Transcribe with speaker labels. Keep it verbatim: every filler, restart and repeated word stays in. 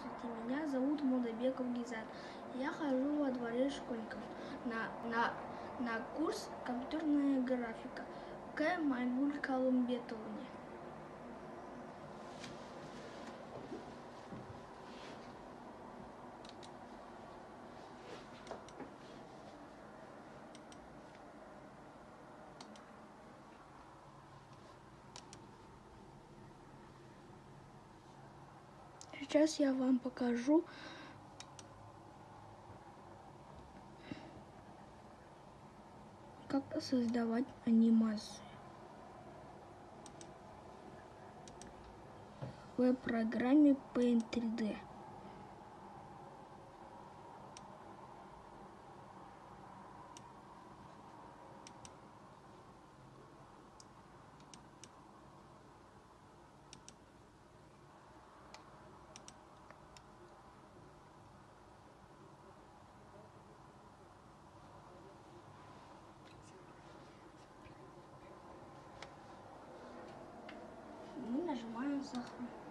Speaker 1: Здравствуйте, меня зовут Мудабеков Гизат. Я хожу во дворе школьников на, на, на курс компьютерная графика к Майгуль Калымбетовне. Сейчас я вам покажу, как создавать анимацию в программе Paint три дэ. Мы нажимаем «Сохранить».